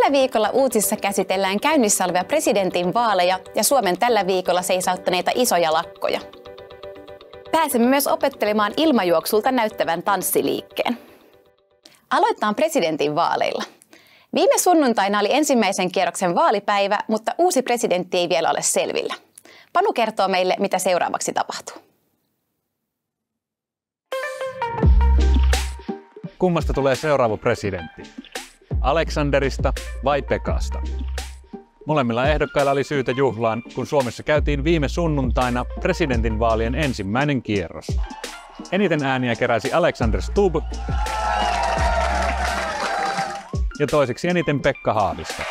Tällä viikolla uutisissa käsitellään käynnissä olevia presidentin vaaleja ja Suomen tällä viikolla seisauttaneita isoja lakkoja. Pääsemme myös opettelemaan ilmajuoksulta näyttävän tanssiliikkeen. Aloitetaan presidentin vaaleilla. Viime sunnuntaina oli ensimmäisen kierroksen vaalipäivä, mutta uusi presidentti ei vielä ole selvillä. Panu kertoo meille, mitä seuraavaksi tapahtuu. Kummasta tulee seuraava presidentti? Aleksanderista vai Pekasta? Molemmilla ehdokkailla oli syytä juhlaan, kun Suomessa käytiin viime sunnuntaina presidentinvaalien ensimmäinen kierros. Eniten ääniä keräsi Alexander Stubb ja toiseksi eniten Pekka Haavisto.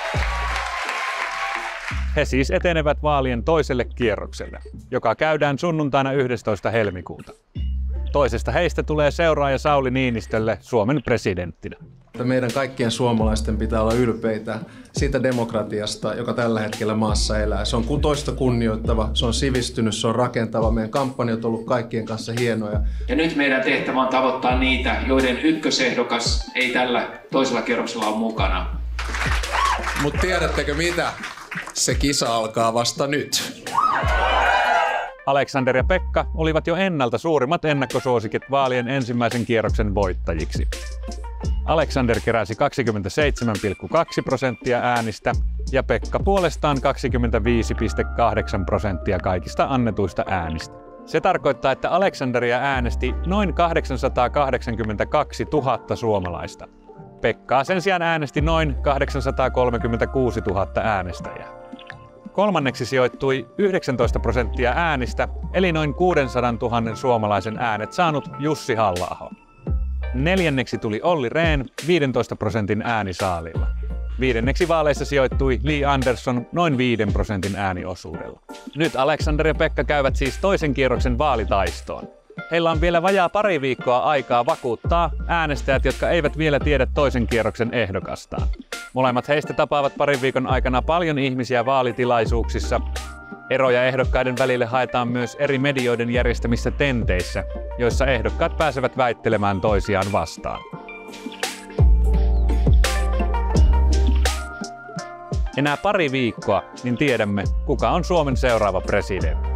He siis etenevät vaalien toiselle kierrokselle, joka käydään sunnuntaina 11. helmikuuta. Toisesta heistä tulee seuraaja Sauli Niinistölle Suomen presidenttinä. Meidän kaikkien suomalaisten pitää olla ylpeitä siitä demokratiasta, joka tällä hetkellä maassa elää. Se on toista kunnioittava, se on sivistynyt, se on rakentava. Meidän kampanjat on ollut kaikkien kanssa hienoja. Ja nyt meidän tehtävä on tavoittaa niitä, joiden ykkösehdokas ei tällä toisella kierroksella ole mukana. Mutta tiedättekö mitä? Se kisa alkaa vasta nyt. Aleksander ja Pekka olivat jo ennalta suurimmat ennakkosuosikit vaalien ensimmäisen kierroksen voittajiksi. Aleksander keräsi 27,2% äänistä ja Pekka puolestaan 25,8% kaikista annetuista äänistä. Se tarkoittaa, että Aleksanderia äänesti noin 882 000 suomalaista. Pekkaa sen sijaan äänesti noin 836 000 äänestäjää. Kolmanneksi sijoittui 19% äänistä, eli noin 600 000 suomalaisen äänet saanut Jussi Halla-aho. Neljänneksi tuli Olli Rehn 15% äänisaalilla. Viidenneksi vaaleissa sijoittui Li Andersson noin 5% ääniosuudella. Nyt Aleksander ja Pekka käyvät siis toisen kierroksen vaalitaistoon. Heillä on vielä vajaa pari viikkoa aikaa vakuuttaa äänestäjät, jotka eivät vielä tiedä toisen kierroksen ehdokastaan. Molemmat heistä tapaavat parin viikon aikana paljon ihmisiä vaalitilaisuuksissa. Eroja ehdokkaiden välille haetaan myös eri medioiden järjestämissä tenteissä, joissa ehdokkaat pääsevät väittelemään toisiaan vastaan. Enää pari viikkoa, niin tiedämme, kuka on Suomen seuraava presidentti.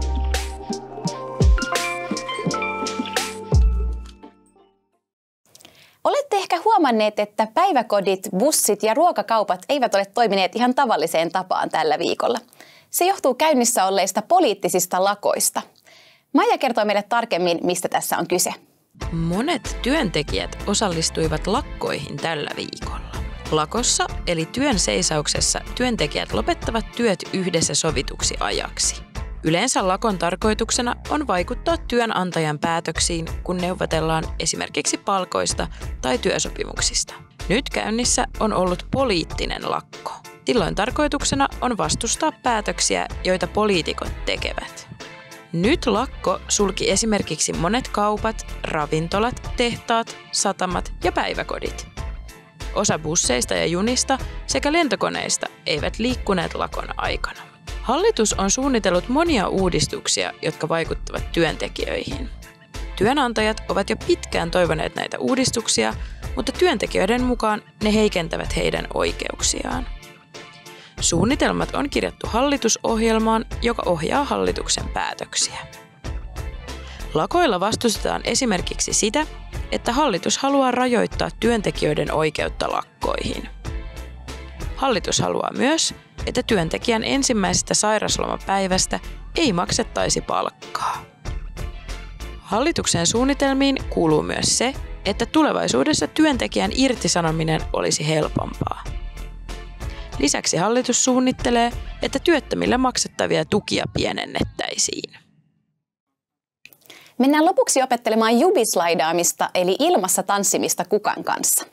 Olette ehkä huomanneet, että päiväkodit, bussit ja ruokakaupat eivät ole toimineet ihan tavalliseen tapaan tällä viikolla. Se johtuu käynnissä olleista poliittisista lakoista. Maija kertoo meille tarkemmin, mistä tässä on kyse. Monet työntekijät osallistuivat lakkoihin tällä viikolla. Lakossa eli työn seisauksessa työntekijät lopettavat työt yhdessä sovituksi ajaksi. Yleensä lakon tarkoituksena on vaikuttaa työnantajan päätöksiin, kun neuvotellaan esimerkiksi palkoista tai työsopimuksista. Nyt käynnissä on ollut poliittinen lakko. Silloin tarkoituksena on vastustaa päätöksiä, joita poliitikot tekevät. Nyt lakko sulki esimerkiksi monet kaupat, ravintolat, tehtaat, satamat ja päiväkodit. Osa busseista ja junista sekä lentokoneista eivät liikkuneet lakon aikana. Hallitus on suunnitellut monia uudistuksia, jotka vaikuttavat työntekijöihin. Työnantajat ovat jo pitkään toivoneet näitä uudistuksia, mutta työntekijöiden mukaan ne heikentävät heidän oikeuksiaan. Suunnitelmat on kirjattu hallitusohjelmaan, joka ohjaa hallituksen päätöksiä. Lakoilla vastustetaan esimerkiksi sitä, että hallitus haluaa rajoittaa työntekijöiden oikeutta lakkoihin. Hallitus haluaa myös, että työntekijän ensimmäisestä sairauslomapäivästä ei maksettaisi palkkaa. Hallituksen suunnitelmiin kuuluu myös se, että tulevaisuudessa työntekijän irtisanominen olisi helpompaa. Lisäksi hallitus suunnittelee, että työttömille maksettavia tukia pienennettäisiin. Mennään lopuksi opettelemaan jubislaidaamista eli ilmassa tanssimista kukan kanssa.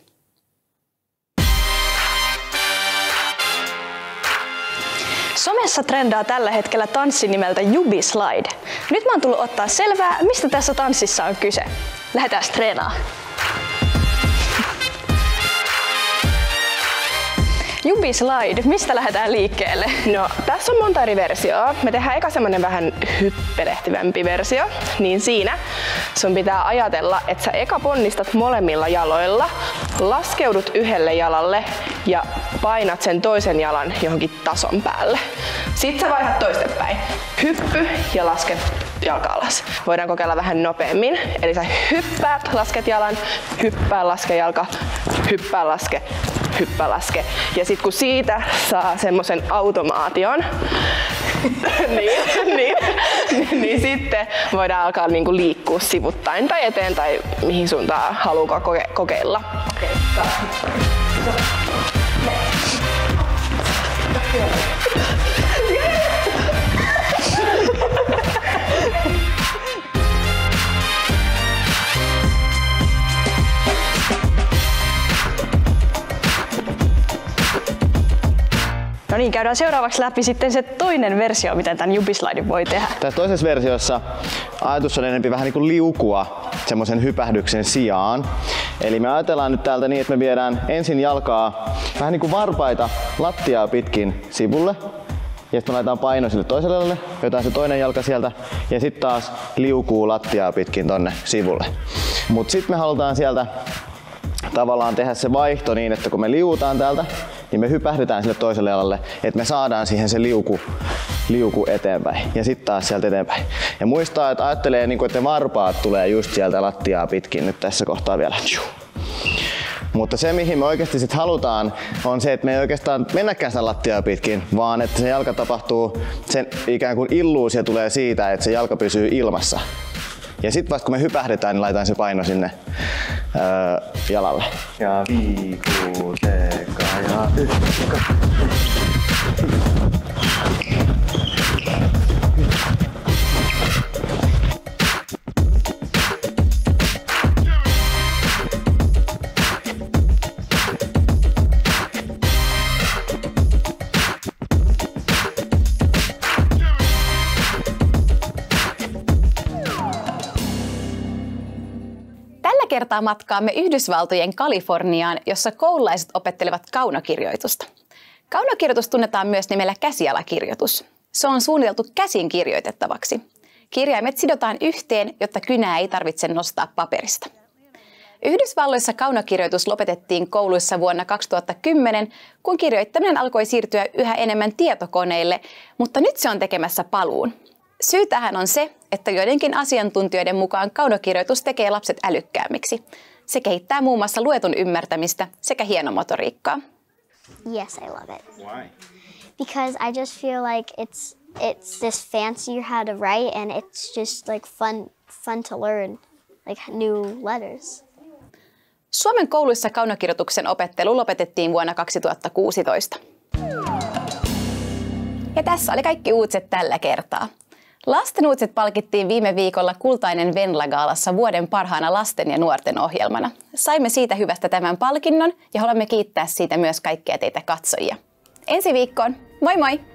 Somessa trendaa tällä hetkellä tanssi nimeltä Jubislide. Nyt mä oon tullut ottaa selvää, mistä tässä tanssissa on kyse. Lähdetään treenaamaan. Jubislide, mistä lähdetään liikkeelle? No, tässä on monta eri versioa. Me tehdään eka semmonen vähän hyppelehtivämpi versio. Niin siinä sun pitää ajatella, että sä eka ponnistat molemmilla jaloilla, laskeudut yhdelle jalalle ja painat sen toisen jalan johonkin tason päälle. Sitten sä vaihdat toistepäin. Hyppy ja lasket jalka alas. Voidaan kokeilla vähän nopeammin. Eli sä hyppäät, lasket jalan, hyppää, laske jalka, hyppää, laske, hyppää, laske. Ja sit kun siitä saa semmosen automaation, niin sitten voidaan alkaa niinku liikkua sivuttain tai eteen tai mihin suuntaan haluaa kokeilla. No niin, käydään seuraavaksi läpi sitten se toinen versio, miten tämän Jubisliden voi tehdä. Tässä toisessa versiossa ajatus on enemmän vähän niin kuin liukua semmoisen hypähdyksen sijaan. Eli me ajatellaan nyt täältä niin, että me viedään ensin jalkaa vähän niin kuin varpaita lattiaa pitkin sivulle. Ja sitten me laitetaan paino sille toiselle jalalle, jotain se toinen jalka sieltä ja sitten taas liukuu lattiaa pitkin tonne sivulle. Mut sitten me halutaan sieltä tavallaan tehdä se vaihto niin, että kun me liuutaan täältä, niin me hypähdetään sille toiselle jalalle, että me saadaan siihen se liuku eteenpäin ja sitten taas sieltä eteenpäin. Ja muistaa, että ajattelee, että ne varpaat tulee just sieltä lattiaa pitkin nyt tässä kohtaa vielä. Mutta se, mihin me oikeasti sit halutaan, on se, että me ei oikeastaan mennäkään sitä lattiaa pitkin, vaan että se jalka tapahtuu, sen ikään kuin illuusio tulee siitä, että se jalka pysyy ilmassa. Ja sitten vasta kun me hypähdetään, niin laitetaan se paino sinne jalalle. Ja viikuteka ja ykkä. Kertaa matkaamme Yhdysvaltojen Kaliforniaan, jossa koululaiset opettelevat kaunokirjoitusta. Kaunokirjoitus tunnetaan myös nimellä käsialakirjoitus. Se on suunniteltu käsin kirjoitettavaksi. Kirjaimet sidotaan yhteen, jotta kynää ei tarvitse nostaa paperista. Yhdysvalloissa kaunokirjoitus lopetettiin kouluissa vuonna 2010, kun kirjoittaminen alkoi siirtyä yhä enemmän tietokoneille, mutta nyt se on tekemässä paluun. Syy tähän on se, että joidenkin asiantuntijoiden mukaan kaunokirjoitus tekee lapset älykkäämmiksi. Se kehittää muun muassa luetun ymmärtämistä sekä hienomotoriikkaa. Yes, I love it. Why? Because I just feel like it's this fancier how to write and it's just like fun to learn like new letters. Suomen kouluissa kaunokirjoituksen opettelu lopetettiin vuonna 2016. Ja tässä oli kaikki uutiset tällä kertaa. Lasten uutiset palkittiin viime viikolla Kultainen Venla-gaalassa vuoden parhaana lasten ja nuorten ohjelmana. Saimme siitä hyvästä tämän palkinnon ja haluamme kiittää siitä myös kaikkia teitä katsojia. Ensi viikkoon. Moi moi!